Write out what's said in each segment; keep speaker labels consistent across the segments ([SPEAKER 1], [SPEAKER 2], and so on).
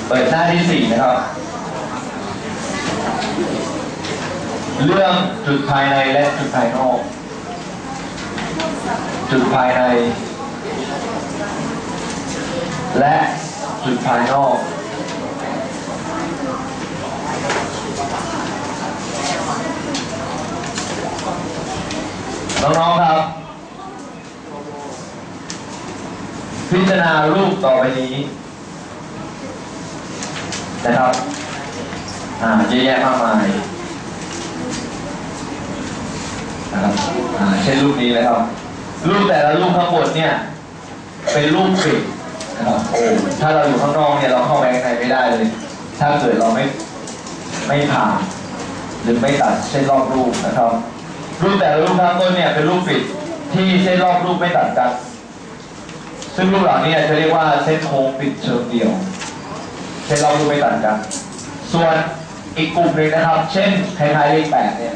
[SPEAKER 1] เปิดหน้าที่4นะครับเรื่องจุดภายในและจุดภายนอกจุดภายในและจุดภายนอกน้องๆครับพิจารณารูปต่อไปนี้นะครับเยอะแยะมากมายนะครับเช่นรูปนี้นะครับรูปแต่ละรูปทั้งหมดเนี่ยเป็นรูปปิดนะครับโอ้ถ้าเราอยู่ข้างนอกเนี่ยเราเข้าไปข้างในไม่ได้เลยถ้าเกิดเราไม่ผ่าหรือไม่ตัดเส้นรอบรูปนะครับรูปแต่ละรูปทั้งต้นเนี่ยเป็นรูปปิดที่เส้นรอบรูปไม่ตัดกันซึ่งรูปเหล่านี้จะเรียกว่าเส้นโค้งปิดเชิงเดี่ยวเส้นรอบรูปไม่ตัดกันส่วนอีกกลุ่มหนึ่งนะครับเช่นคล้ายๆเลข8เนี่ย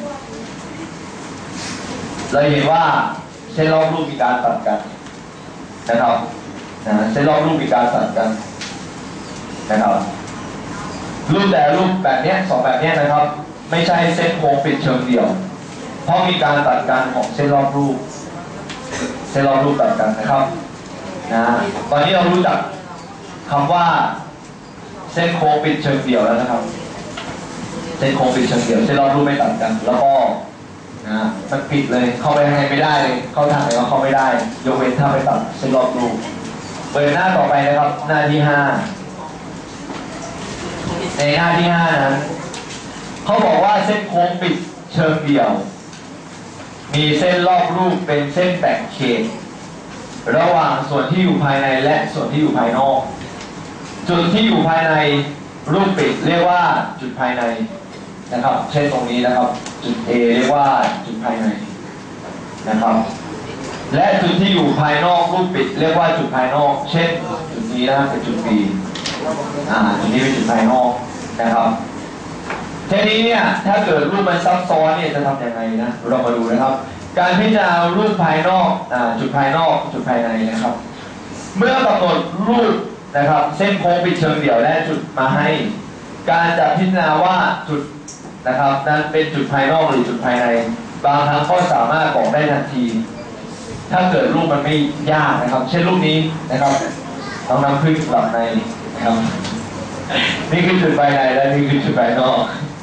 [SPEAKER 1] เราเห็นว่าเส้นรอบรูปมีการตัดกันนะครับเส้นรอบรูปมีการตัดกันนะครับรูปแต่รูปแบบนี้2แบบนี้นะครับไม่ใช่เส้นโค้งปิดเชิงเดี่ยวเพราะมีการตัดกันของเส้นรอบรูปตัดกันนะครับตอนนี้เรารู้จักคำว่าเส้นโค้งปิดเชิงเดี่ยวแล้วนะครับเส้นโค้งปิดเชิงเดี่ยวเส้นรอบรูปไม่ตัดกันแล้วก็มันปิดเลยเข้าไปข้างในไม่ได้เลยเข้าทางไหนก็เข้าไม่ได้ยกเว้นถ้าไปตัดเส้นรอบรูปเปิดหน้าต่อไปนะครับหน้าที่5ในหน้าที่5นั้นเขาบอกว่าเส้นโค้งปิดเชิงเดี่ยวมีเส้นรอบรูปเป็นเส้นแบ่งเขตระหว่างส่วนที่อยู่ภายในและส่วนที่อยู่ภายนอกจุดที่อยู่ภายในรูปปิดเรียกว่าจุดภายในนะครับเช่นตรงนี้นะครับจุด A เรียกว่าจุดภายในนะครับและจุดที่อยู่ภายนอกรูปปิดเรียกว่าจุดภายนอกเช่นจุดนี้นะเป็นจุด B จุดนี้เป็นจุดภายนอกนะครับทีนี้เนี่ยถ้าเกิดรูปมันซับซ้อนเนี่ยจะทำยังไงนะเรามาดูนะครับการพิจารณารูปภายนอกจุดภายนอกจุดภายในนะครับเมื่อกำหนดรูปนะครับเส้นโค้งปิดเชิงเดี่ยวและจุดมาให้การจะพิจารณาว่าจุดนะครับนั้นเป็นจุดภายนอกหรือจุดภายในบางครั้งก็สามารถบอกได้ทันทีถ้าเกิดรูปมันไม่ยากนะครับเช่นรูปนี้นะครับต้องนำขึ้นหลับในนะครับนี่คือจุดภายในและนี่คือจุดภายนอก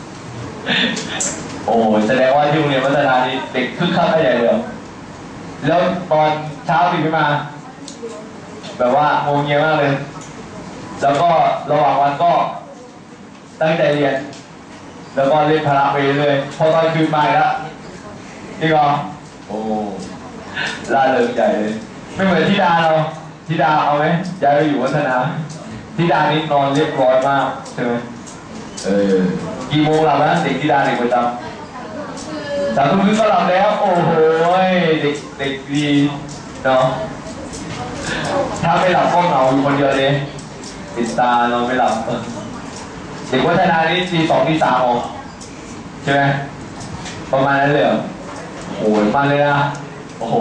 [SPEAKER 1] โอ้แสดงว่าที่โรงเรียนวัฒนานี่เด็กคึกคักใหญ่เลยแล้วตอนเช้าตื่นขึ้นมาแบบว่าโมงเงียมากเลยแล้วก็ระหว่างวันก็ตั้งใจเรียนแล้วก็เล่นพละไปเรื่อยพอตอนคืนมาแล้วนี่ก็โอ้ล่าเริงใหญ่เลยไม่เหมือนธิดาเราธิดาเอาไหมย้ายไปอยู่วัฒนาธิดานี่นอนเรียบร้อยมากใช่ไหมกี่โมงหลับนะเด็กธิดาเด็กประจำ3 ทุ่มครึ่งก็หลับแล้วโอ้โหเด็กดีเนาะถ้าไม่หลับก็เหงาอยู่คนเดียวเลยติดตาเราไม่หลับเด็กวัฒนานี่ตี 2 ตี 3ออกใช่ไหมประมาณนั้นเลยโอ้ยมาเลยนะโอ้โห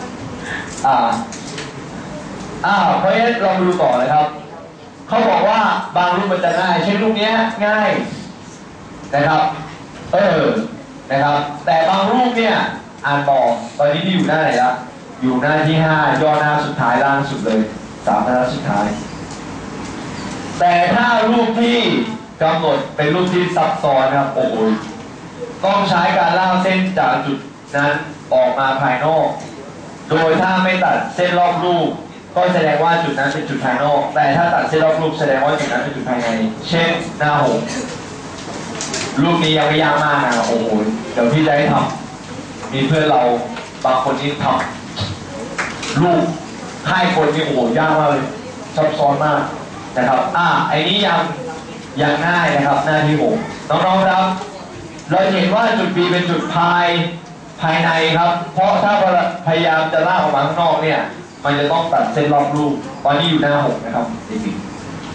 [SPEAKER 1] เพราะฉะนั้นเรามาดูต่อเลยครับเขาบอกว่าบางรูปมันจะง่ายเช่นรูปนี้ง่ายนะครับนะครับแต่บางรูปเนี่ยอ่านต่อตอนนี้ที่อยู่หน้าไหนละอยู่หน้าที่5ย่อหน้าสุดท้ายล่างสุดเลย3 หน้าสุดท้ายแต่ถ้ารูปที่กำหนดเป็นรูปที่ซับซ้อนนะครับโอ้โหต้องใช้การล่ากเส้นจากจุดนั้นออกมาภายนอกโดยถ้าไม่ตัดเส้นรอบรูปก็แสดงว่าจุดนั้นเป็นจุดภายนอกแต่ถ้าตัดเส้นรอบรูปแสดงว่าจุดนั้นเป็นจุดภายในเช่นหน้า6รูปนี้ยังไม่ยากมากนะโอ้โหเดี๋ยวพี่จะให้ทำมีเพื่อนเราบางคนที่ทำรูปให้คนที่โอ้โหยากมากเลยซับซ้อนมากนะครับไอ้นี้ยังง่ายนะครับหน้าที่6น้องๆครับเราเห็นว่าจุด B เป็นจุดภายในครับเพราะถ้าพยายามจะลากออกมาข้างนอกเนี่ยมันจะต้องตัดเส้นรอบรูปตอนนี้อยู่หน้า6นะครับเด็ก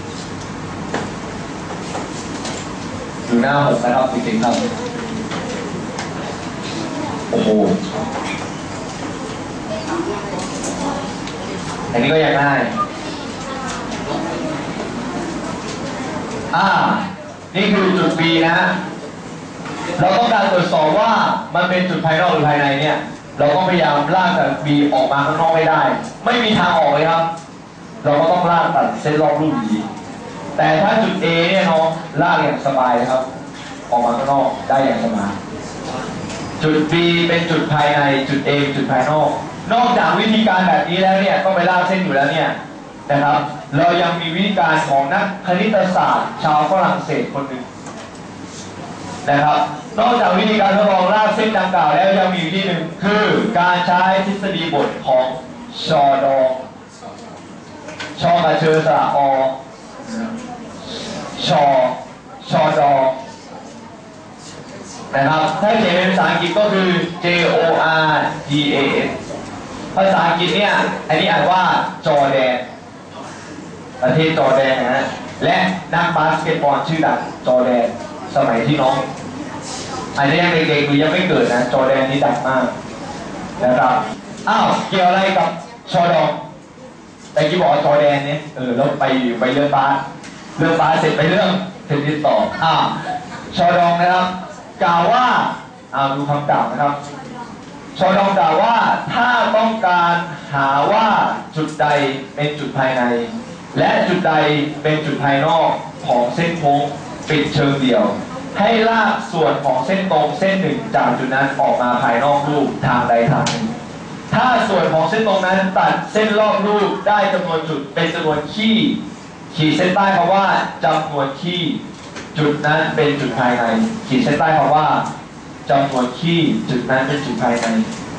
[SPEAKER 1] ๆอยู่หน้า6นะครับเด็กๆครับโอ้โหอันนี้ก็ยังง่ายนี่คือจุด B นะ เราต้องการตรวจสอบว่ามันเป็นจุดภายนอกหรือภายในเนี่ยเราก็พยายามลากจาก B ออกมาข้างนอกให้ได้ ไม่มีทางออกเลยครับเราก็ต้องลากตัดเส้นรอบรูปดีแต่ถ้าจุด A เนี่ยน้องลากอย่างสบายนะครับออกมาข้างนอกได้อย่างสบายจุด B เป็นจุดภายในจุด A เป็นจุดภายนอกนอกจากวิธีการแบบนี้แล้วเนี่ยต้องไปลากเส้นอยู่แล้วเนี่ยนะครับเรายังมีวิธีการของนักคณิตศาสตร์ชาวฝรั่งเศสคนหนึ่งนะครับนอกจากวิธีการทดลองลากเส้นดังกล่าวแล้วยังมีวิธีหนึ่งคือการใช้ทฤษฎีบทของชอดอชอกับเชอสระอชอดอนะครับถ้าเขียนเป็นภาษาอังกฤษก็คือ JORDAN ภาษาอังกฤษเนี่ยอันนี้อ่านว่าจอร์แดนประเทศจอร์แดนนะฮะและนักบาสเกตบอลชื่อดังจอร์แดนสมัยที่น้องอาจจะยังเด็กๆหรือยังไม่เกิดนะจอร์แดนนี่ดังมากนะครับเกี่ยวอะไรกับชอดองแต่กี้บอกจอร์แดนเนี่ยแล้วไปเรื่องบาสเสร็จไปเรื่องเทนนิสต่อชอดองนะครับกล่าวว่าดูคำกล่าวนะครับชอดองกล่าวว่าถ้าต้องการหาว่าจุดใดเป็นจุดภายในและจุดใดเป็นจุดภายนอกของเส้นโค้งปิดเชิงเดี่ยวให้ลากส่วนของเส้นตรงเส้นหนึ่งจากจุดนั้นออกมาภายนอกรูปทางใดทางหนึ่งถ้าส่วนของเส้นตรงนั้นตัดเส้นรอบรูปได้จำนวนจุดเป็นจำนวนขีดเส้นใต้คำว่าจำนวนขีดจุดนั้นเป็นจุดภายในขีดเส้นใต้คำว่าจำนวนขีดจุดนั้นเป็นจุดภายใน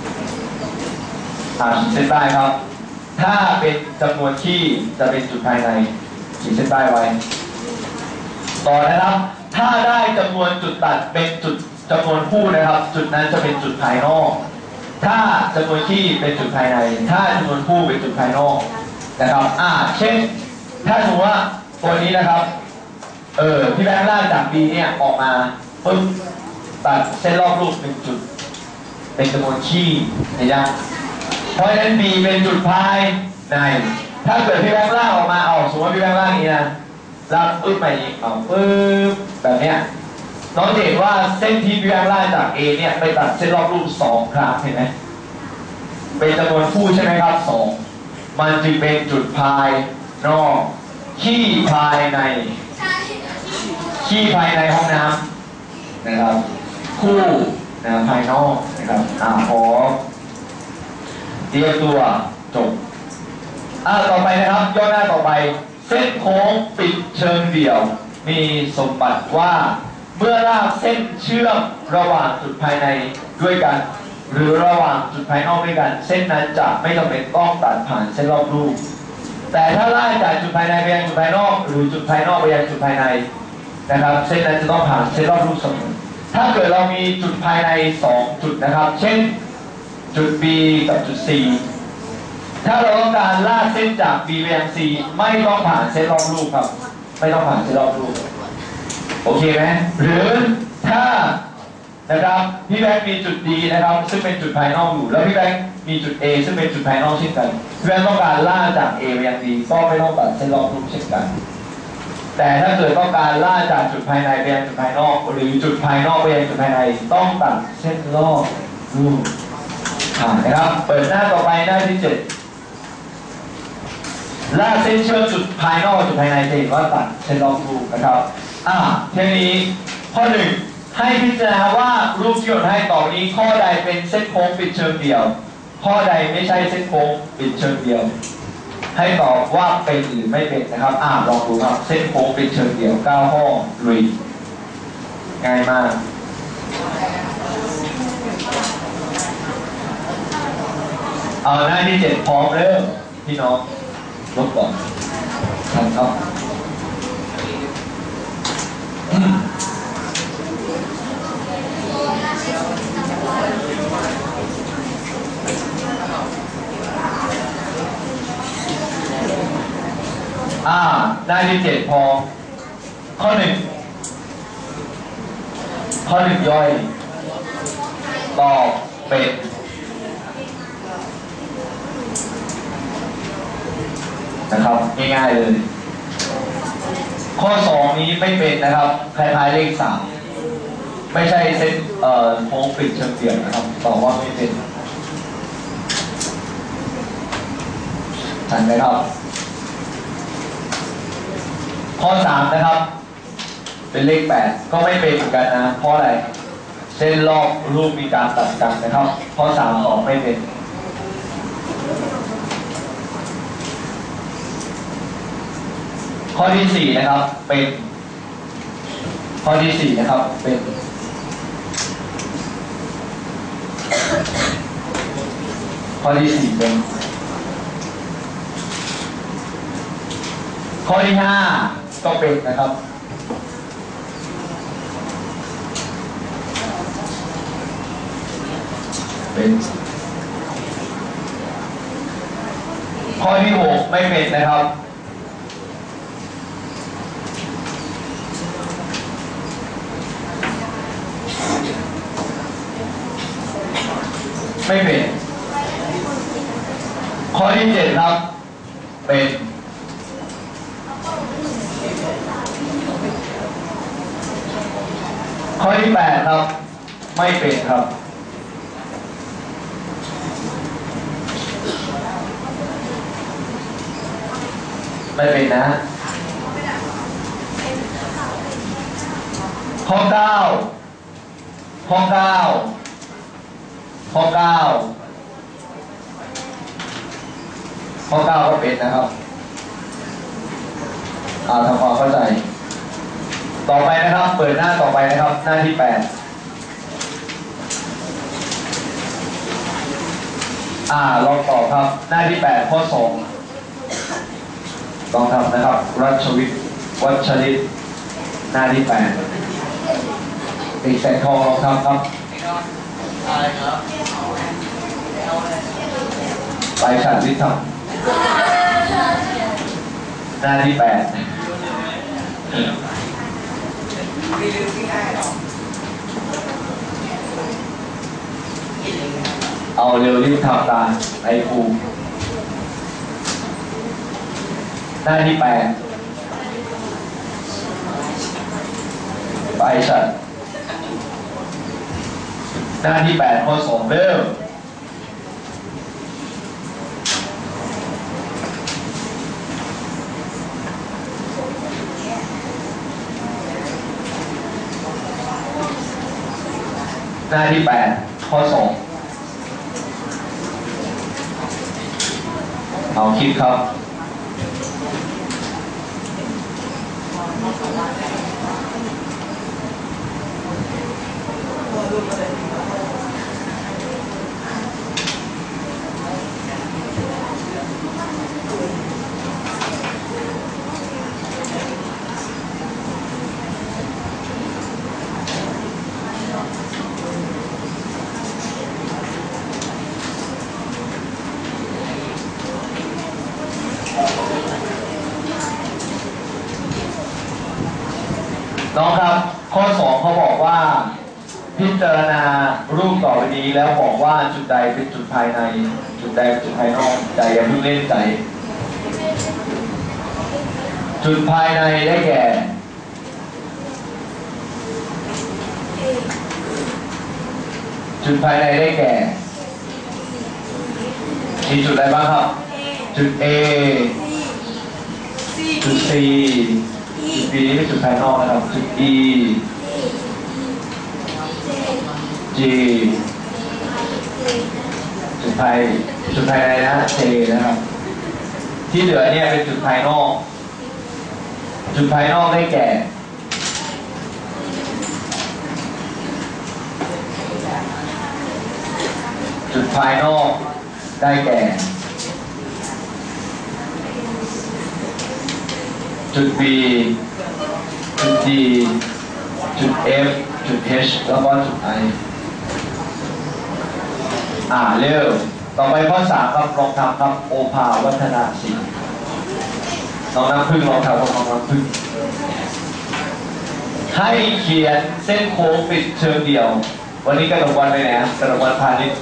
[SPEAKER 1] ขีดเส้นใต้ครับถ้าเป็นจำนวนขีดจะเป็นจุดภายในขีดเส้นใต้ไว้ต่อนะครับถ้าได้จำนวนจุดตัดเป็นจุดจำนวนคู่นะครับจุดนั้นจะเป็นจุดภายนอกถ้าจำนวนขีดเป็นจุดภายในถ้าจำนวนคู่เป็นจุดภายนอกนะครับเช่นถ้าสมมติว่าตัวนี้นะครับพี่แบงค์ลากจาก B เนี่ยออกมาปึ๊บตัดเส้นรอบรูป1จุดเป็นจำนวนขีดเห็นยังเพราะฉะนั้น B เป็นจุดภายในถ้าเกิดพี่แบงค์ลากออกมาสมมติว่าพี่แบงค์ลากนี้นะลากปึ๊บไปอีกปึ๊บแบบเนี้ยน้องเห็นว่าเส้นที่พี่แบงค์ลากจาก A เนี่ยไปตัดเส้นรอบรูป2ครั้งเห็นไหมเป็นจำนวนคู่ใช่ไหมครับ2มันจึงเป็นจุดภายนอกขี้ภายในห้องน้ำนะครับคู่ภายนอกนะครับขอเตรียมตัวจบต่อไปนะครับย่อหน้าต่อไปเส้นโค้งปิดเชิงเดี่ยวมีสมบัติว่าเมื่อลากเส้นเชื่อมระหว่างจุดภายในด้วยกันหรือระหว่างจุดภายนอกด้วยกันเส้นนั้นจะไม่จำเป็นต้องตัดผ่านเส้นรอบรูปแต่ถ้าลากจากจุดภายในไปยังจุดภายนอกหรือจุดภายนอกไปยังจุดภายในนะครับเส้นนั้นจะต้องผ่านเส้นรอบรูปเสมอถ้าเกิดเรามีจุดภายใน2จุดนะครับเช่นจุด B กับจุด C ถ้าเราต้องการลากเส้นจาก B ไปยัง C ไม่ต้องผ่านเส้นรอบรูปครับไม่ต้องผ่านเส้นรอบรูปโอเคไหมหรือถ้านะครับพี่แบงค์มีจุด D นะครับซึ่งเป็นจุดภายนอกอยู่แล้วพี่แบงค์มีจุด A ซึ่งเป็นจุดภายนอกเช่นกันพี่แบงค์ต้องการลากจาก A ไปยัง D ก็ไม่ต้องตัดเส้นรอบรูปเช่นกันแต่ถ้าเกิดต้องการลากจากจุดภายในไปยังจุดภายนอกหรือจุดภายนอกไปยังจุดภายในต้องตัดเส้นรอบรูปนะครับเปิดหน้าต่อไปหน้าที่7ลากเส้นเชื่อมจุดภายนอกจุดภายในจะเห็นว่าตัดเส้นรอบรูปนะครับทีนี้ข้อ 1ให้พิจารณาว่ารูปที่กำหนดให้ต่อนี้ข้อใดเป็นเส้นโค้งปิดเชิงเดี่ยวข้อใดไม่ใช่เส้นโค้งปิดเชิงเดี่ยวให้ตอบว่าเป็นหรือไม่เป็นนะครับลองดูครับเส้นโค้งปิดเชิงเดี่ยว9ข้อลุยง่ายมากหน้าที่7พร้อมเริ่มพี่น้องลบก่อนทำครับหน้าที่7พอข้อ 1ย่อยตอบเป็นนะครับง่ายๆเลยข้อ2นี้ไม่เป็นนะครับคล้ายๆเลข3ไม่ใช่เส้นโค้งปิดเชิงเดี่ยวนะครับตอบว่าไม่เป็นทันไหมครับข้อ3นะครับเป็นเลข8ก็ไม่เป็นเหมือนกันนะเพราะอะไรเส้นรอบรูปมีการตัดกันนะครับข้อ3ตอบไม่เป็นข้อที่4นะครับเป็นข้อที่4นะครับเป็นข้อที่4เป็นข้อที่5ก็เป็นนะครับเป็นข้อที่6ไม่เป็นนะครับไม่เป็นข้อที่7ครับเป็นข้อที่8ครับไม่เป็นครับไม่เป็นนะข้อ9ข้อ9ข้อ9ก็เป็นนะครับทำความเข้าใจต่อไปนะครับเปิดหน้าต่อไปนะครับหน้าที่8ลองตอบครับหน้าที่8ข้อ2ลองทำนะครับรัชวิทย์วัชริตหน้าที่8ตีแสงทองลองทำครับไปฉันวิทย์ทำหน้าที่8เอาเร็วรีบทำตามไอ้ครูหน้าที่8ไปฉันหน้าที่8ข้อ2เริ่มหน้าที่8ข้อ2เอาคิดครับน้องครับข้อ2เขาบอกว่าพิจารณารูปต่อไปนี้แล้วบอกว่าจุดใดเป็นจุดภายในจุดใดเป็นจุดภายนอกใจอย่าเพิ่งเล่นใจจุดภายในได้แก่จุดภายในได้แก่มีจุดอะไรบ้างครับจุด A จุด C จุด B นี่เป็นจุดภายนอกนะครับจุด E G จุดภายในนะ J นะครับที่เหลือเนี่ยเป็นจุดภายนอกจุดภายนอกได้แก่จุดภายนอกได้แก่จุด B จุด D จุด F จุด H แล้วก็จุด I เร็วต่อไปข้อ3ครับลองทำครับโอภาวัฒนาศิลป์น้องน้ำพึ่งลองทำครับน้องน้ำพึ่งให้เขียนเส้นโค้งปิดเชิงเดี่ยววันนี้กระดกวันไปไหนกระดกวันพาณิชย์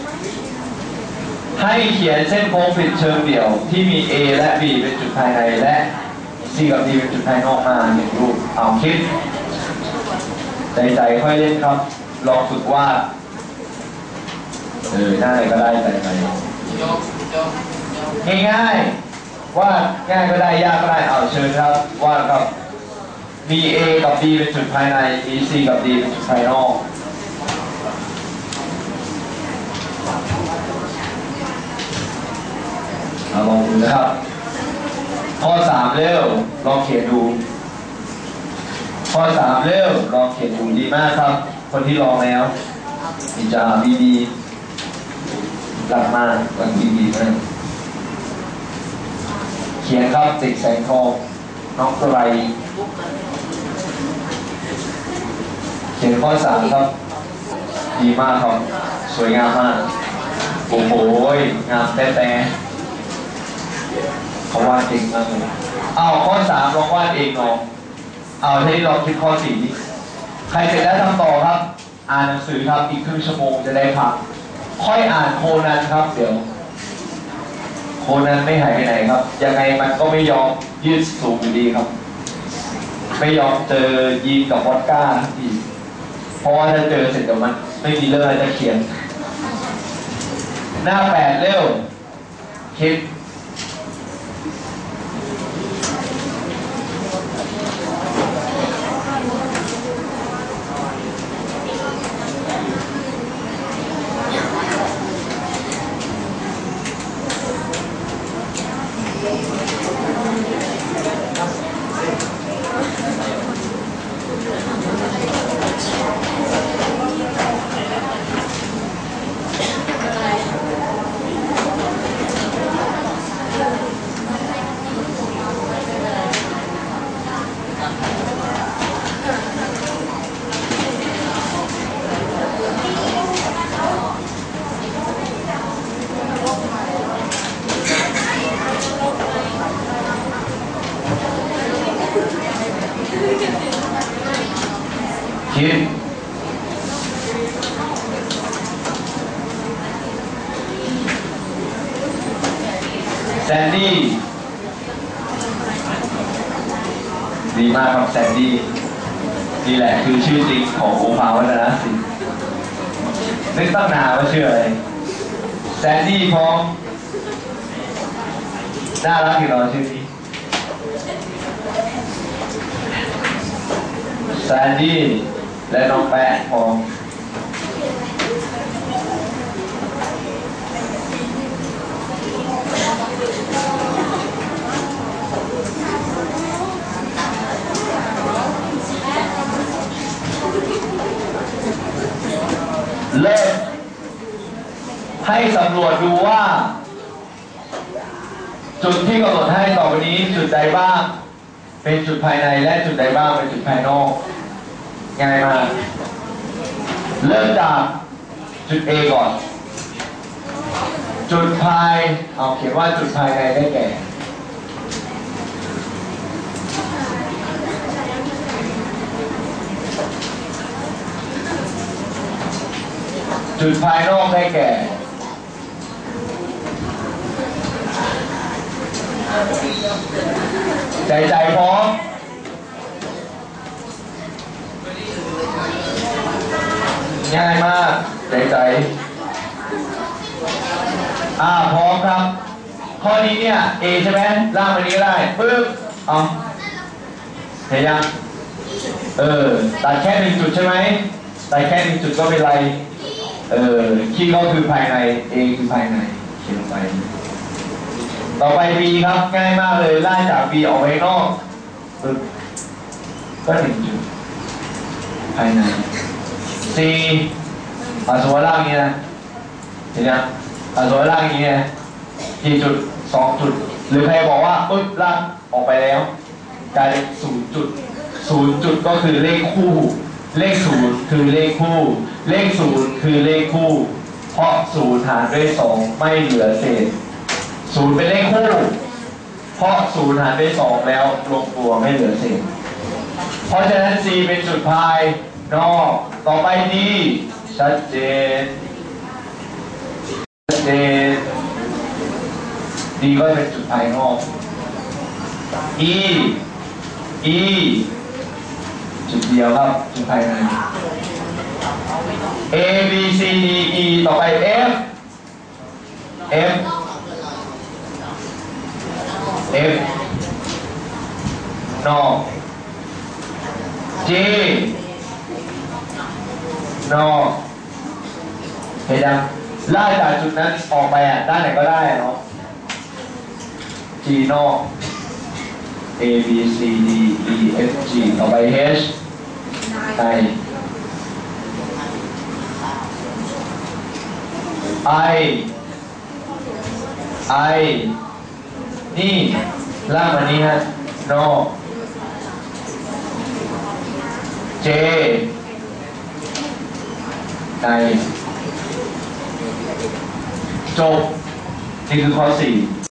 [SPEAKER 1] ให้เขียนเส้นโค้งปิดเชิงเดี่ยวที่มี A และ B เป็นจุดภายในและ C C กับ D เป็นจุดภายนอกมาเห็นรูปเอาคิดใจค่อยเล่นครับลองฝึกวาดหน้าไหนก็ได้ใจง่ายๆวาดง่ายก็ได้ยากก็ได้เอาเชิญครับวาดครับ มี A กับ B เป็นจุดภายในมี C กับ D เป็นจุดภายนอกลองดูนะครับข้อ3เร็วลองเขียนดูข้อ3เร็วลองเขียนดูดีมากครับคนที่ลองแล้วมีจะดีหลักมากหลักดีมากเขียนครับติดแสงทองน้องไตรเขียนข้อ3ครับดีมากครับสวยงามมากโอ้โหงามแต่เขาวาดเก่งมากเลยเอาข้อ3ลองวาดเองลองเอาทีนี้ลองคิดข้อ4ดิใครเสร็จแล้วทำต่อครับอ่านหนังสือครับอีกครึ่งชั่วโมงจะได้พักค่อยอ่านโคนันครับเดี๋ยวโคนันไม่หายไปไหนครับยังไงมันก็ไม่ยอมยืดสูงอยู่ดีครับไม่ยอมเจอยีนกับวอดก้าอีกเพราะว่าถ้าเจอเสร็จเดี๋ยวมันไม่มีเรื่องอะไรจะเขียนหน้า8เร็วคิดคิดแซนดี้ดีมากครับแซนดี้นี่แหละคือชื่อจริงของโอภาวัฒนศิลป์นึกตั้งนานว่าชื่ออะไรแซนดี้พร้อมน่ารักที่เราชื่อนี้แซนดี้และน้องแปะพร้อมเริ่มให้สำรวจดูว่าจุดที่กำหนดให้ต่อไปนี้จุดใดบ้างเป็นจุดภายในและจุดใดบ้างเป็นจุดภายนอกง่ายมากเริ่มจากจุด A ก่อนจุดภายเขียนว่าจุดภายในได้แก่จุดภายนอกได้แก่ใจพร้อมง่ายมากใจพร้อมครับข้อนี้เนี่ย A ใช่ไหมล่างไปนี้ก็ได้ปึ๊บเห็นยังตัดแค่1จุดใช่ไหมตัดแค่1จุดก็เป็นไรคีย์ก็คือภายใน A คือภายในเขียนลงไปต่อไป B ครับง่ายมากเลยไล่จาก B ออกไปนอกปึ๊บก็1จุดภายใน C สมมติล่างนี้นะเห็นยังสมมติล่างนี้นะกี่จุด2จุดหรือใครบอกว่าปึ๊บล่างออกไปแล้วกลายเป็น0จุด0จุดก็คือเลขคู่เลข0คือเลขคู่เลข0คือเลขคู่เพราะ0หารด้วย2ไม่เหลือเศษ0เป็นเลขคู่เพราะ0หารด้วย2แล้วลงตัวไม่เหลือเศษเพราะฉะนั้น C เป็นจุดภายนอกต่อไป D ชัดเจนD ก็เป็นจุดภายนอก E E จุดเดียวครับจุดภายใน A B C D E ต่อไป F F F นอก G นอกเห็นยังไล่จากจุดนั้นออกไปด้านไหนก็ได้เนาะ G นอก A B C D E F G ต่อไป H ใน I นี่ล่างมานี้ฮะนอก J ในจบนี่คือข้อ 4